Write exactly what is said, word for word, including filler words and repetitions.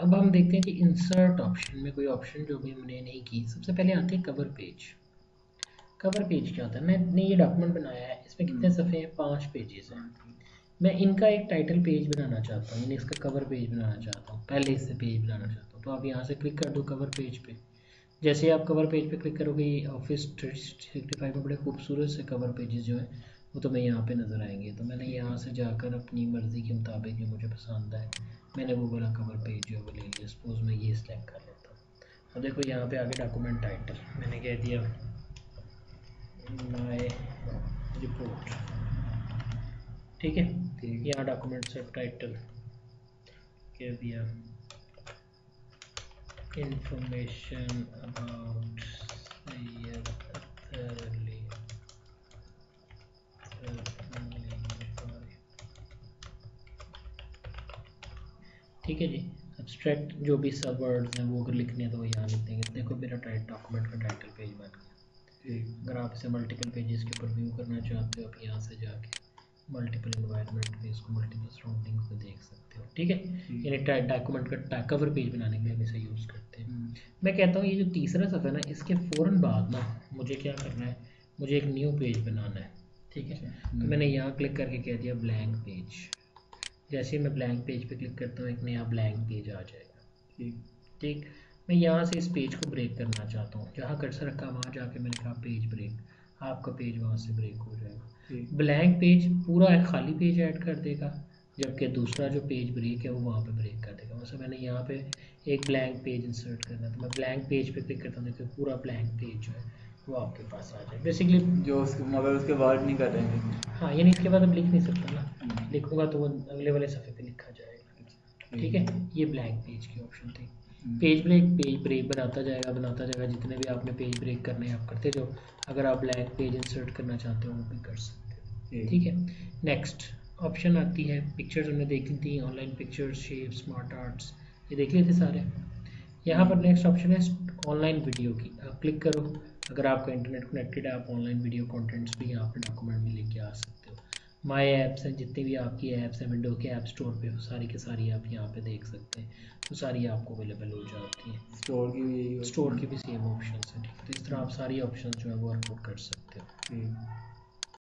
अब हम देखते हैं कि इंसर्ट ऑप्शन में कोई ऑप्शन जो भी हमने नहीं की। सबसे पहले आते हैं कवर पेज। कवर पेज क्या होता है? मैंने ये डॉक्यूमेंट बनाया है, इसमें कितने सफ़े हैं? पाँच पेजेस हैं। मैं इनका एक टाइटल पेज बनाना चाहता हूँ, यानी इसका कवर पेज बनाना चाहता हूँ, पहले इससे पेज बनाना चाहता हूँ। तो आप यहाँ से क्लिक कर दो कवर पेज पे। जैसे आप कवर पेज पे क्लिक करोगे, ये ऑफिस थ्री सिक्सटी फाइव में बड़े खूबसूरत से कवर पेजेस जो हैं वो तो मैं यहाँ पे नज़र आएंगे। तो मैंने यहाँ से जाकर अपनी मर्ज़ी के मुताबिक जो मुझे पसंद है मैंने वो वाला कवर पेज जो वो ले लिया। सपोज मैं ये सिलेक्ट कर लेता हूँ। अब देखो यहाँ पे आगे डॉक्यूमेंट टाइटल मैंने कह दिया माय रिपोर्ट, ठीक है। यहाँ डॉक्यूमेंट सब टाइटल कह दिया इंफॉर्मेशन अबाउट सैयद अख्तर अली, ठीक है जी। एब्स्ट्रैक्ट जो भी सब वर्ड्स हैं वो अगर लिखने हैं तो वो यहाँ लिख देंगे। देखो मेरा टाइट डॉक्यूमेंट का टाइटल पेज बन गया। अगर आप इसे मल्टीपल पेजेस के ऊपर व्यू करना चाहते हो आप यहाँ से जाके मल्टीपल इन्वायरमेंट में इसको मल्टीपल सराउंडिंग्स में देख सकते हो, ठीक है। यानी डॉक्यूमेंट का कवर पेज बनाने के लिए हम इसे यूज़ करते हैं। मैं कहता हूँ ये जो तीसरा सफ़ा है ना, इसके फ़ौरन बाद ना मुझे क्या करना है, मुझे एक न्यू पेज बनाना है, ठीक है। तो मैंने यहाँ क्लिक करके कह दिया ब्लैंक पेज। जैसे मैं ब्लैंक पेज पे क्लिक करता हूँ एक नया ब्लैंक पेज आ जाएगा, ठीक ठीक। मैं यहाँ से इस पेज को ब्रेक करना चाहता हूँ, जहाँ कर्सर रखा वहाँ जाके मैंने कहा पेज ब्रेक, आपका पेज वहाँ से ब्रेक हो जाएगा। ब्लैंक पेज पूरा एक खाली पेज ऐड कर देगा, जबकि दूसरा जो पेज ब्रेक है वो वहाँ पे ब्रेक कर देगा। वैसे मैंने यहाँ पे एक ब्लैंक पेज इंसर्ट करना है तो मैं ब्लैंक पेज पे क्लिक करता हूँ, देखिए पूरा ब्लैंक पेज जो है वो आपके पास आ जाए। बेसिकली जो उसके मगर उसके बाद नहीं करेंगे। हाँ, यानी इसके बाद अब लिख नहीं सकता ना, लिखूंगा तो वो अगले वाले सफ़े पे लिखा जाएगा, ठीक है। ये ब्लैंक पेज की ऑप्शन थी। पेज ब्रेक पेज ब्रेक बनाता जाएगा बनाता जाएगा, जितने भी आपने पेज ब्रेक करने हैं आप करते जाओ। अगर आप ब्लैंक पेज इंसर्ट करना चाहते हो वो भी कर सकते हो, ठीक है। नेक्स्ट ऑप्शन आती है पिक्चर्स। हमने देखी थी online pictures, shape, smart arts, ये देख लिए थे सारे। यहाँ पर नेक्स्ट ऑप्शन है ऑनलाइन वीडियो की, आप क्लिक करो। अगर आपका इंटरनेट कनेक्टेड है आप ऑनलाइन वीडियो कंटेंट्स भी यहाँ पर डॉक्यूमेंट में लेके आ सकते हो। माय ऐप्स हैं, जितनी भी आपकी ऐप्स हैं विंडो के ऐप स्टोर पे सारी की सारी आप यहाँ पे देख सकते हैं, तो सारी आपको अवेलेबल हो जाती हैं। स्टोर की भी स्टोर की भी सेम ऑप्शन है, ठीक है। तो इस तरह आप सारी ऑप्शन जो है वो वर्कआउट कर सकते हो।